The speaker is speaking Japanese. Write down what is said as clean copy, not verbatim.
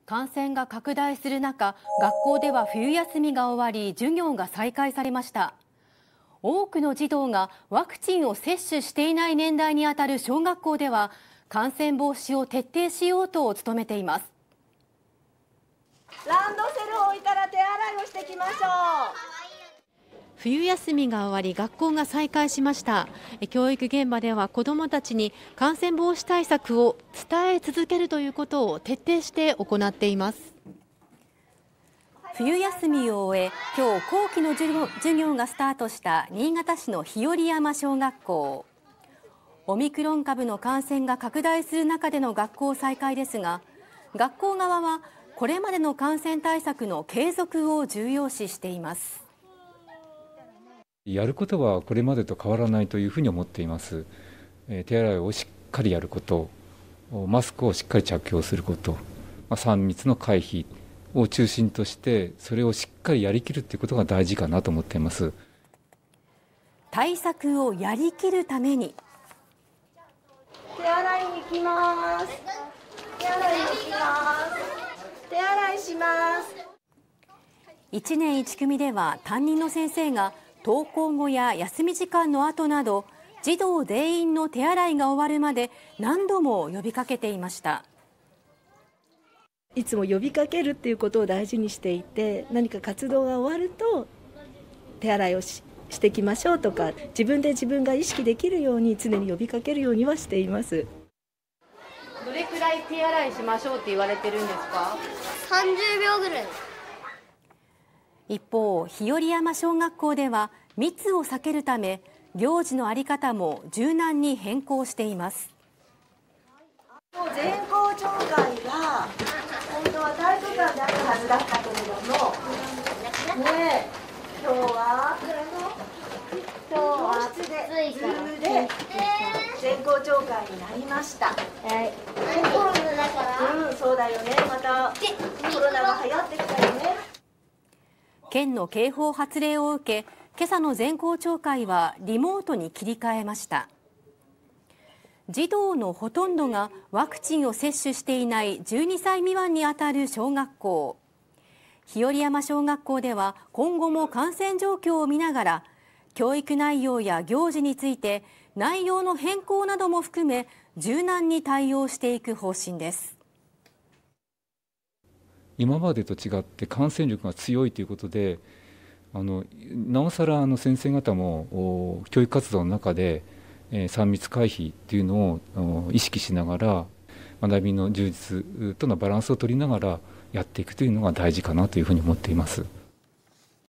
感染が拡大する中、学校では冬休みが終わり、授業が再開されました。多くの児童がワクチンを接種していない年代にあたる小学校では、感染防止を徹底しようと努めています。 ランドセルを置いたら手洗いをしていきましょう。 冬休みが終わり、学校が再開しました。教育現場では子どもたちに感染防止対策を伝え続けるということを徹底して行っています。冬休みを終え、今日後期の授業がスタートした新潟市の日和山小学校。オミクロン株の感染が拡大する中での学校再開ですが、学校側はこれまでの感染対策の継続を重要視しています。 やることはこれまでと変わらないというふうに思っています。手洗いをしっかりやること、マスクをしっかり着用すること、3密の回避を中心としてそれをしっかりやりきるということが大事かなと思っています。 対策をやりきるために手洗いに行きます。手洗いに行きます。手洗いします。 1年1組では担任の先生が登校後や休み時間の後など児童全員の手洗いが終わるまで何度も呼びかけていました。 いつも呼びかけるっていうことを大事にしていて、何か活動が終わると手洗いをしていきましょうとか、自分で自分が意識できるように常に呼びかけるようにはしています。 どれくらい手洗いしましょうって言われてるんですか ？30秒ぐらい。 一方、日和山小学校では密を避けるため行事の在り方も柔軟に変更しています。 全校長会が本当は体育館であるはずだったけれども、今日は教室でズームで全校長会になりました。 コロナだから。 そうだよね。またコロナが流行ってきたよね。 県の警報発令を受け、今朝の全校長会はリモートに切り替えました。児童のほとんどがワクチンを接種していない12歳未満にあたる小学校。日和山小学校では今後も感染状況を見ながら、教育内容や行事について内容の変更なども含め柔軟に対応していく方針です。 今までと違って感染力が強いということで、なおさら先生方も教育活動の中で3密回避というのを意識しながら、学びの充実とのバランスを取りながらやっていくというのが大事かなというふうに思っています。